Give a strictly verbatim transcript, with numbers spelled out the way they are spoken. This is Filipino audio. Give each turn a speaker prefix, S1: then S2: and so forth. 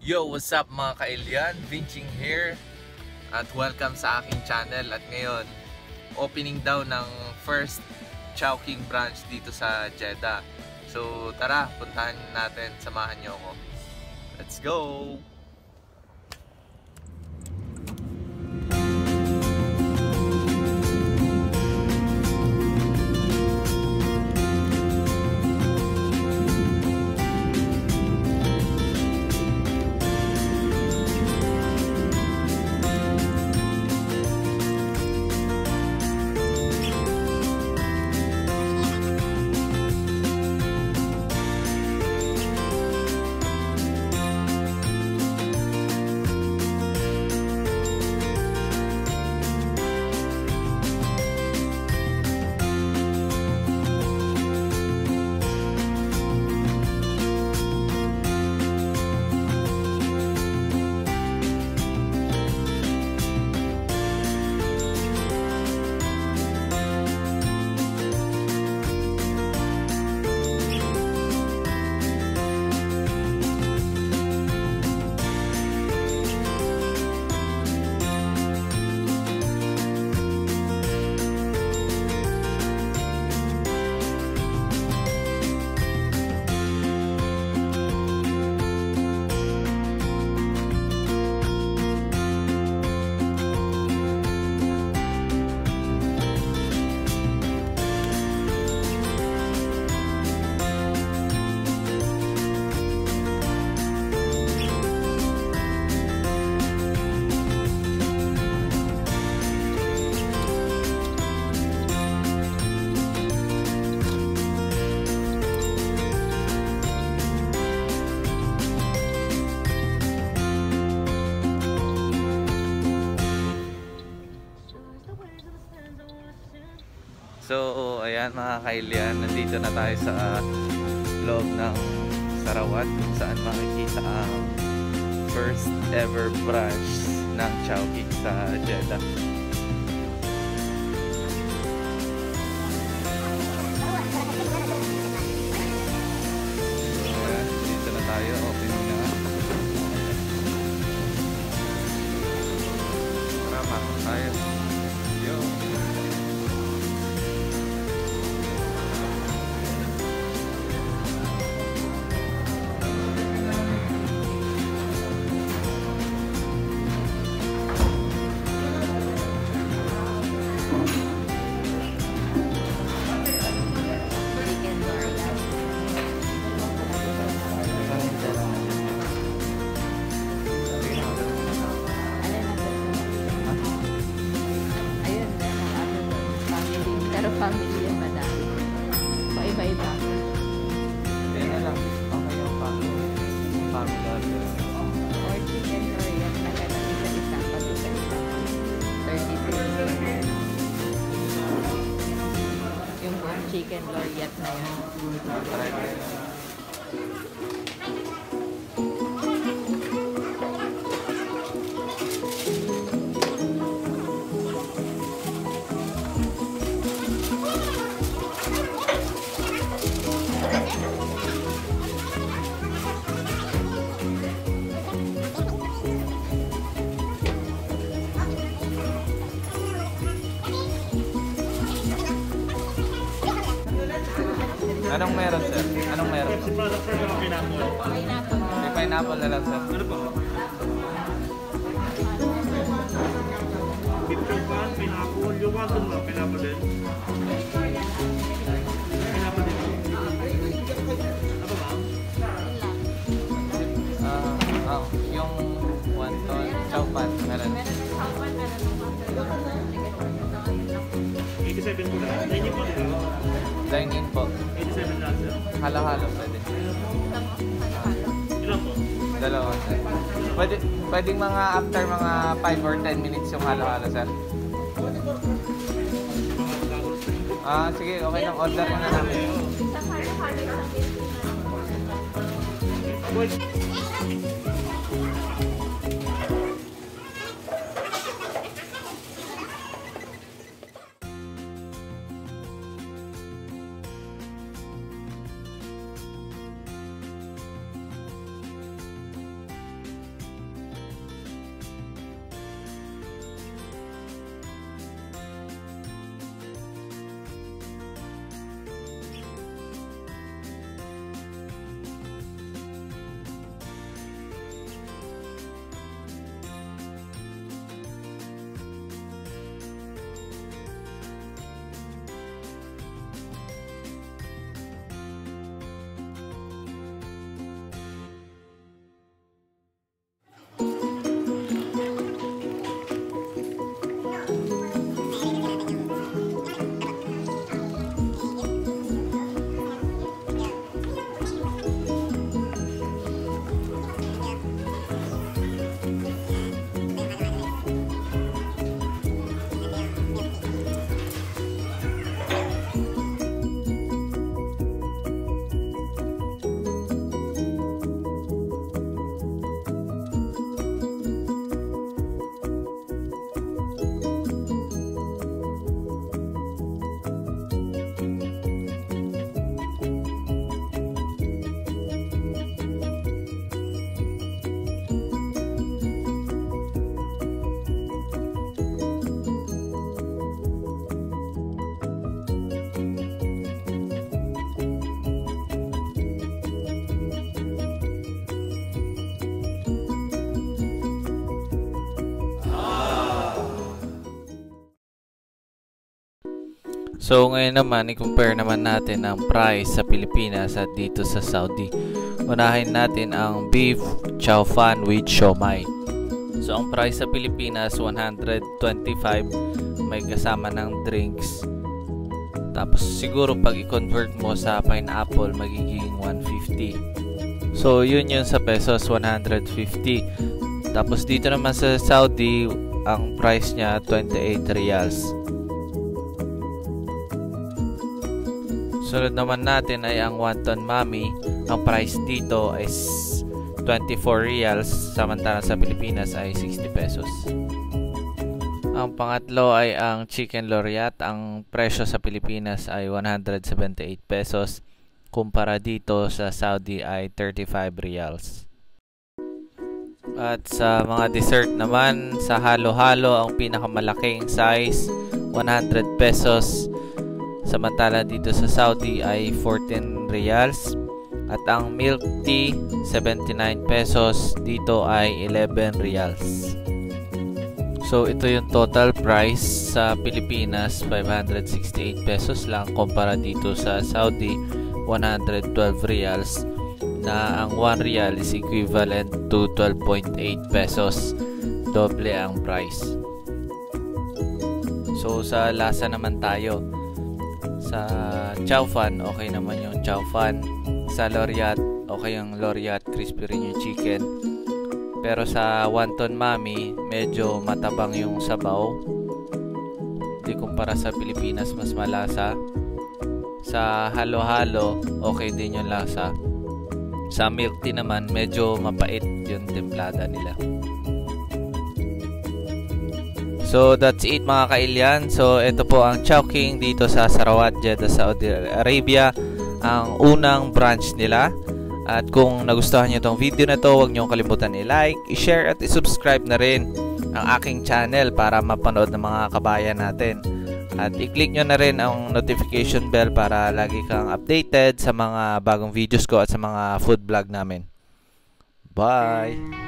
S1: Yo, what's up mga kailyan? Vinching here at welcome sa aking channel. At ngayon, opening daw ng first Chowking branch dito sa Jeddah. So tara, puntahan natin, samahan nyo ako. Let's go! So, ayan mga kailyan, nandito na tayo sa loob ng Sarawat kung saan makikita ang first ever branch ng Chowking sa Jeddah. Ayan, dito na tayo, opening na. Tara, pasok tayo. Yo!
S2: Family yan, madami. Paiba-iba.
S1: Yan na lang. Okay yung family. Yung family order.
S2: Or chicken or yan. Nagano isa-isa. Pag isa-isa. thirty-three. Yung buong chicken loriat na yun.
S1: Anong meron, sir? Anong meron?
S2: Pineapple.
S1: May pineapple na lang, sir.
S3: Ano po? Picture pan, pineapple. Yung mga doon lang, pineapple din. Pineapple din. Ano ba?
S1: Ah, oh, yung wonton, chow pan, meron.
S3: eighty-seven po na. Dine-in po na.
S1: Dine-in po.
S3: eighty-seven na, sir.
S1: Halo-halo pwede.
S3: Ilan po?
S1: Dalawa, sir. Pwede, pwedeng mga after mga five or ten minutes yung halo-halo, sir. Ah, sige, okay lang. Order na namin.
S3: Wait.
S1: So ngayon naman, i-compare naman natin ang price sa Pilipinas at dito sa Saudi. Unahin natin ang beef chow fan with siomai. So ang price sa Pilipinas one hundred twenty-five, may kasama ng drinks. Tapos siguro pag i-convert mo sa pineapple magiging one fifty. So yun yun sa pesos, one hundred fifty. Tapos dito naman sa Saudi, ang price niya twenty-eight riyals. Sunod naman natin ay ang wonton mami. Ang price dito is twenty-four riyals, samantalang sa Pilipinas ay sixty pesos. Ang pangatlo ay ang chicken loriat. Ang presyo sa Pilipinas ay one hundred seventy-eight pesos. Kumpara dito sa Saudi ay thirty-five riyals. At sa mga dessert naman, sa halo-halo, ang pinakamalaking size one hundred pesos. Samantala dito sa Saudi ay fourteen riyals. At ang milk tea seventy-nine pesos, dito ay eleven riyals. So ito yung total price sa Pilipinas, five hundred sixty-eight pesos lang, kumpara dito sa Saudi one hundred twelve riyals, na ang one riyal is equivalent to twelve point eight pesos. Doble ang price. So sa lasa naman tayo. Sa chow fan, okay naman yung chow fan. Sa loriat, okay yung loriat, crispy rin yung chicken. Pero sa wonton mami, medyo matabang yung sabaw. Di kumpara sa Pilipinas, mas malasa. Sa halo-halo, okay din yung lasa. Sa milk tea naman, medyo mapait yung templada nila. So that's it mga kailyan. So ito po ang Chowking dito sa Sarawat, Jeddah, Saudi Arabia, ang unang branch nila. At kung nagustuhan niyo itong video na to, huwag niyo kalimutan i-like, i-share at i-subscribe na rin ang aking channel para mapanood ng mga kabayan natin. At i-click nyo na rin ang notification bell para lagi kang updated sa mga bagong videos ko at sa mga food vlog namin. Bye!